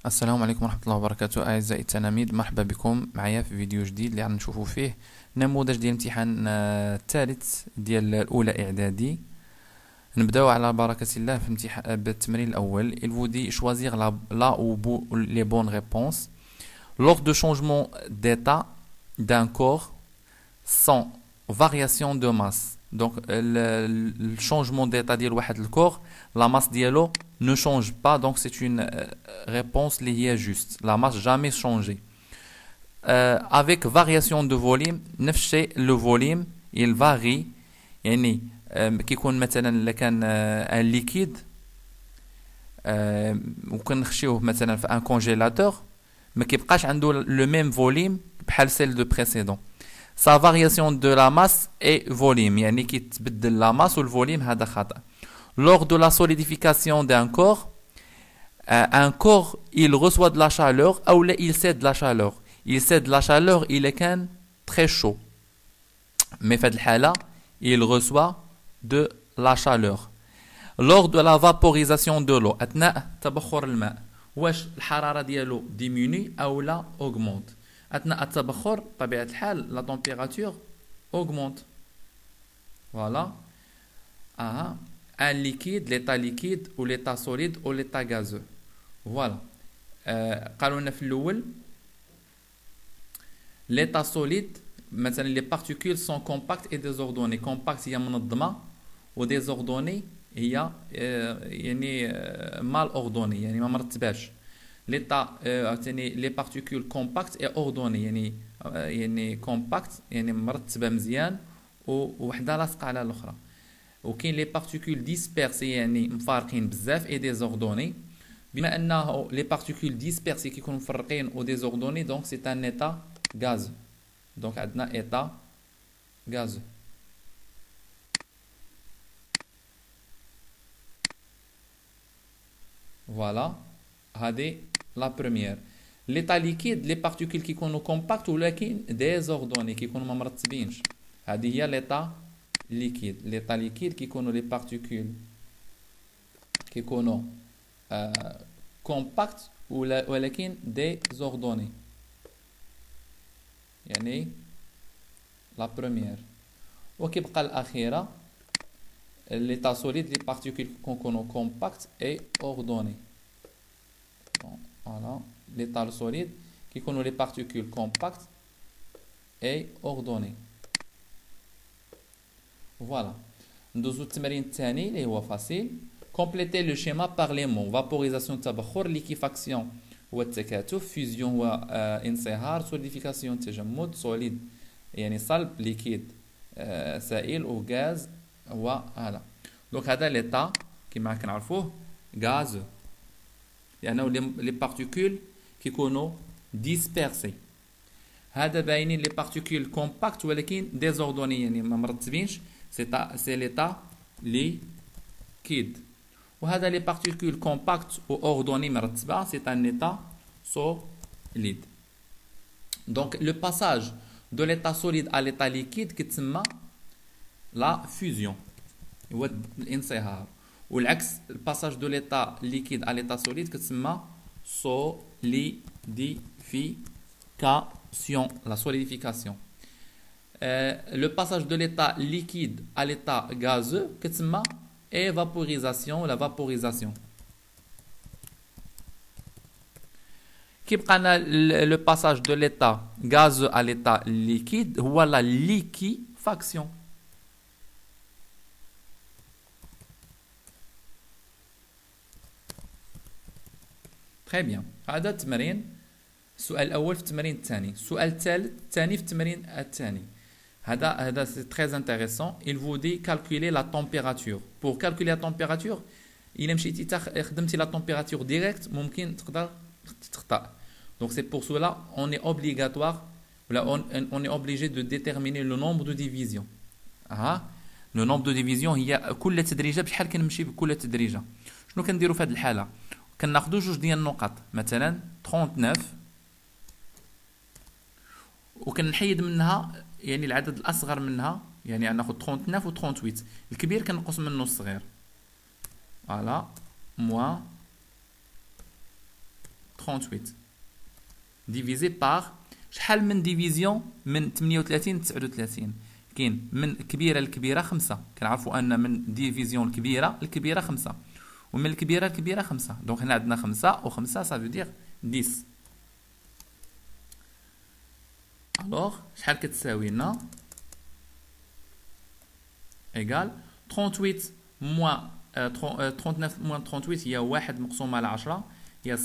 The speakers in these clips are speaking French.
السلام عليكم ورحمة الله وبركاته أعزائي التلاميذ، مرحبا بكم معايا في فيديو جديد اللي غنشوفوا فيه نموذج ديال امتحان الثالث ديال الأولى إعدادي. نبداو على بركة الله في امتحان بالتمرين الأول. Il vous dit choisir la ou les bonnes réponses. Lors de changement d'état d'un corps sans variation de masse. Donc le changement d'état ديال واحد الكور la masse ديالو ne change pas, donc c'est une réponse liée juste. La masse jamais changée. Avec variation de volume, نفس الشيء le volume il varie. يعني كيكون مثلا الا كان ان ليكيد وكنخشيوه مثلا في ان كونجيلاتور ما كيبقاش عنده لو ميم فوليم بحال سيل دو بريسيدون. sa variation de la masse est volume يعني كيتبدل لا ماس والفوليم هذا خطأ. Lors de la solidification d'un corps, un corps il reçoit de la chaleur ou il cède de la chaleur. Il cède de la chaleur, il est quand très chaud. Mais fait الحالة il reçoit de la chaleur. Lors de la vaporisation de l'eau, أثناء تبخر الماء واش الحرارة ديالو diminue أو لا augmente. أثناء التبخر بطبيعة الحال la température augmente. Voilà. Un liquide, l'état liquide ou l'état solide ou l'état gazeux. Voilà. قالوا لنا في الأول l'état solide مثلا les particules sont compactes et désordonnées. Compact هي منظمة و désordonnées هي يعني mal ordonnées يعني ما مرتباش. l'état عاوتاني les particules compactes et ordonnées يعني compact يعني مرتبة مزيان ووحدة لاصقة على الأخرى. وكاين لي بارتيكول ديسبيرسي يعني مفارقين بزاف اي ديزوردوني. بما انه لي بارتيكول ديسبيرسي كيكونوا مفرقين او ديزوردوني دونك سي ان ايتا غاز. دونك عندنا ايتا غاز. فوالا هذه لا بروميير. ليتا ليكيد لي بارتيكول كيكونوا كومباكت ولكن ديزوردوني كيكونوا ما مرتبينش. هذه هي ليتا liquide. L'état liquide qui connaît les particules qui connaît compact ولكن désordonné. يعني la première. وكيبقى الأخيرة l'état solide les particules qu'on connaît compact et ordonné. Voilà. L'état solide qui connaît les particules compactes et ordonnées. Voilà. ندوزو التمرين الثاني اللي هو فاسيل. compléter le schéma par les mots. vaporisation التبخر، liquéfaction هو التكاتف، fusion هو انصهار، solidification تجمد، solide يعني صلب، liquide سائل، وغاز هو هذا. دونك هذا ليتا كيما كنعرفوه غاز لأنه لي بارتيكول كيكونوا ديسبيرسي. هذا باينين لي بارتيكول كومباكت ولكن ديزوردوني يعني ما مرتبينش. سي ليتا ليكيد. وهذا لي بارتيكول كومباكت و اوردوني مرتبه سي ان ايتا سوليد. دونك لو باساج دو ليتا سوليد ا ليتا ليكيد كتسمى لا فيزيون هو الانصهار، والعكس الباساج دو ليتا ليكيد ا ليتا سوليد كتسمى solidification, la solidification. Le passage de l'état liquide à l'état gazeux كتسمى évaporisation ou la vaporisation. كيبقى لنا le passage de l'état gazeux à l'état liquide هو la liquéfaction. Très bien. هذا التمرين السؤال الاول في التمرين الثاني. السؤال الثاني في التمرين الثاني هذا c'est très intéressant. Il vous dit calculer la température. Pour calculer la température الا مشيتي خدمتي la température direct ممكن تقدر تخطأ. Donc c'est pour cela on est obligatoire on est obligé de déterminer le nombre de divisions. le nombre de divisions هي كل تدريجه بشحال كنمشي بكل تدريجه. شنو كنديروا في هذه الحاله؟ كناخذوا جوج ديال النقط مثلا 39 وكنحيد منها يعني العدد الاصغر منها يعني ناخذ 39 و 38 الكبير كنقص منه الصغير. فوالا موان 38 ديفيزي باغ شحال من ديفيزيون من 38 ل 39 كاين من كبيره لكبيره 5 كنعرفوا ان من ديفيزيون الكبيره الكبيره 5 ومن الكبيره الكبيره 5 دونك هنا عندنا 5 و5 سا فو دير 10 الوغ شحال كتساوي لنا ايغال 38 موان 39 موان 38 هي 1 مقسومه على 10 هي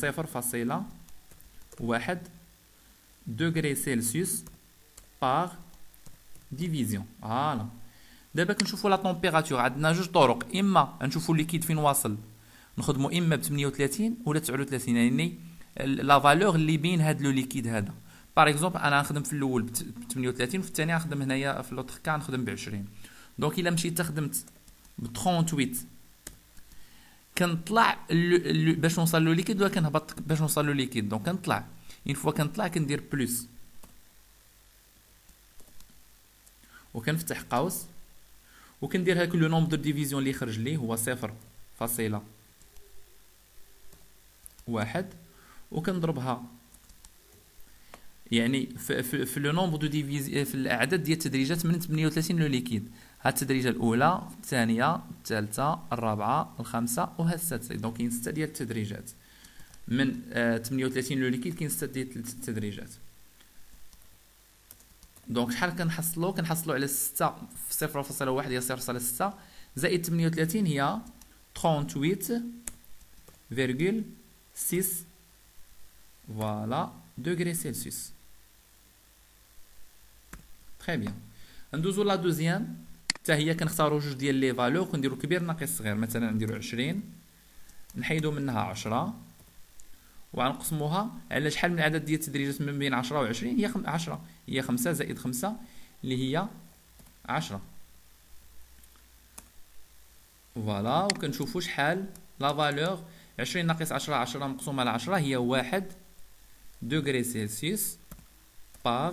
0.1 دوغري سلسيوس باغ ديفيزيون. فوالا دابا كنشوفوا لا طومبيراتور عندنا جوج طرق، اما نشوفوا الليكيد فين واصل نخدموا اما ب 38 ولا 39 يعني لا فالور اللي بين هاد لو ليكيد هذا. باغ اكزومبل انا نخدم في الاول ب 38 وفي الثاني نخدم هنايا في لوطخ كا نخدم ب 20 دونك الا مشيت خدمت ب 38 كنطلع باش نوصل لو ليكيد ولا كنهبط باش نوصل لو ليكيد دونك كنطلع اون فوا كنطلع كندير بلس وكنفتح قوس وكندير هاك لو نومبر دو ديفيزيون اللي خرج لي هو 0.1 وكنضربها يعني في لو نومبر دو ديفيزيون في الاعداد ديال التدريجات من 38 لو ليكيد. ها التدريجه الاولى الثانيه الثالثه الرابعه الخامسه وها السادسه دونك كاين 6 ديال التدريجات من 38 لو ليكيد كاين 6 ديال التدريجات دونك شحال كنحصلوا على 6 في 0.1 هي 0.6 زائد 38 هي 38.6 فوالا دوغري سلسيوس. تري بيان ندوزو لا دوزيام حتى هي كنختاروا جوج ديال لي فالور كنديروا كبير ناقص صغير مثلا نديروا 20 نحيدوا منها 10 وغنقسموها على شحال من عدد ديال التدريجات من بين 10 و 20 هي 10 هي 5 زائد 5 اللي هي 10 فوالا وكنشوفوا شحال لا فالور 20 ناقص 10 10 مقسومه على 10 هي 1 دوغري سلسيوس باغ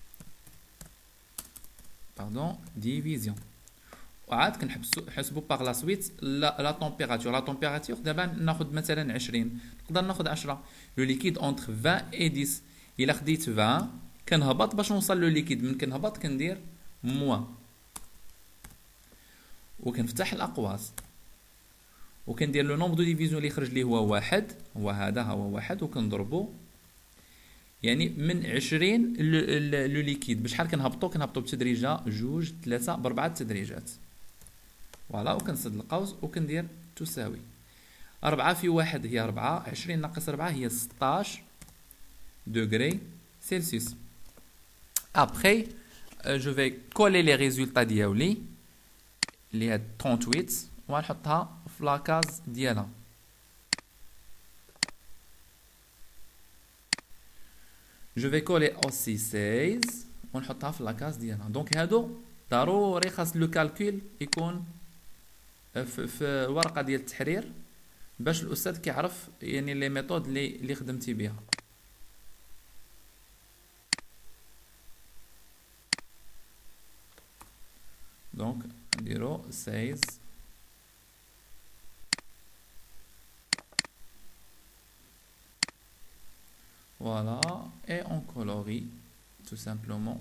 ديفيزيون. وعاد كنحسبوا باغ لا سويت لا طومبيراتور دابا ناخذ مثلا 20 نقدر ناخذ 10 لو ليكيد اونتر 20 و 10 الا خديت 20 كنهبط باش نوصل لو ليكيد من كنهبط كندير موان وكنفتح الاقواس وكندير لو نومبر دو ديفيزيون اللي خرج لي هو 1 هو هذا هو 1 وكنضربو يعني من 20 لو ليكيد بشحال كنهبطوا بتدريجه 2 3 ب4 تدريجات فوالا وكنسد القوس وكندير تساوي 4 في 1 هي 4 20 ناقص 4 هي 16 degrés Celsius. Après, je vais coller les résultats ديالي اللي هي 38 ونحطها في لاكاز ديالها. Je vais coller aussi 16 ونحطها في لاكاز ديالها. دونك هادو ضروري خاص لو كالكول يكون في الورقه ديال التحرير باش الاستاذ كيعرف يعني لي ميثود اللي خدمتي بها. دونك نديرو 16 voilà et on colorie tout simplement.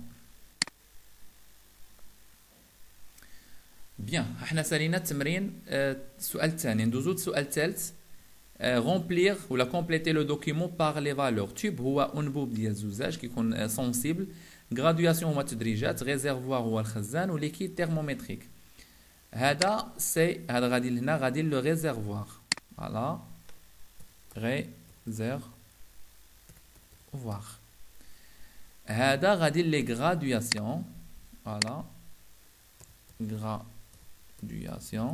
Bien, احنا سالينا التمرين السؤال الثاني ندوزو للسؤال الثالث. remplir ولا compléter le document par les valeurs. tube هو انبوب ديال الزجاج كيكون sensible. graduation هما تدريجات. réservoir هو الخزان و liquide thermométrique. هذا سي هذا غادي لهنا غادي لو réservoir. voilà réservoir. هذا غادي لي graduation. voilà graduation.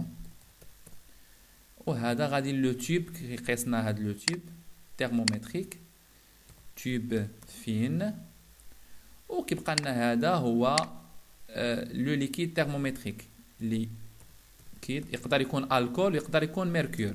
وهذا غادي لو تيوب قيسنا هاد لو تيوب تhermométrique تيوب فين وكيبقى لنا هذا هو لو ليكيد تhermométrique ليكيد يقدر يكون الكول يقدر يكون ميركور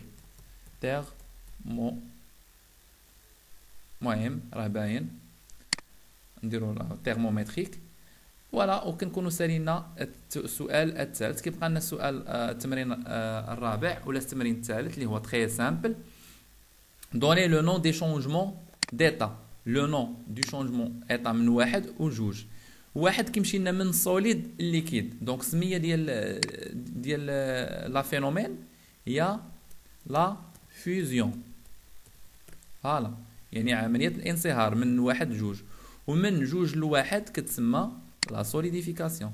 المهم راه باين نديرو تhermométrique فوالا وكنكونوا سالينا السؤال الثالث. كيبقى لنا السؤال التمرين الرابع ولا التمرين الثالث اللي هو تري سامبل. Donnez le nom des changements d'état. Le nom du changement état من واحد و جوج. واحد كيمشي لنا من solide liquide. Donc السميه ديال لا phénomène هي لا fusion. فوالا يعني عمليه الانصهار من واحد لجوج، ومن جوج لواحد كتسمى لا solidification.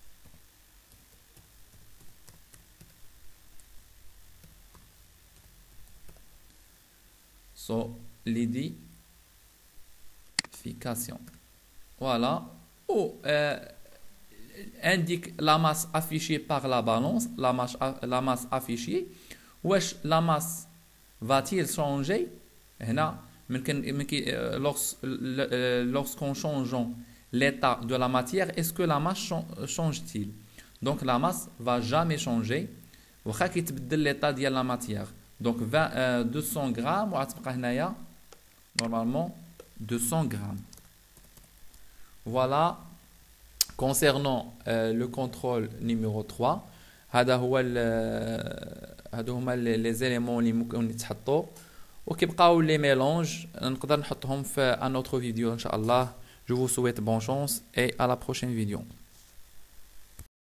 Solidification. Voilà. Ou indique la masse affichée par la balance, la masse affichée. Wesh, la masse va-t-il changer? Lorsqu'on change l'état de la matière, est-ce que la masse change-t-il? Donc la masse va jamais changer. واخا كيتبدل l'état ديال la matière. Donc 200 grammes وغتبقى هنايا normalement 200 grammes. Voilà concernant le contrôle numéro 3. هذا هو هادو هما les éléments اللي ممكن يتحطوا، وكيبقاو les mélanges نقدر نحطهم في un autre vidéo ان شاء الله. Je vous souhaite bonne chance et à la prochaine vidéo.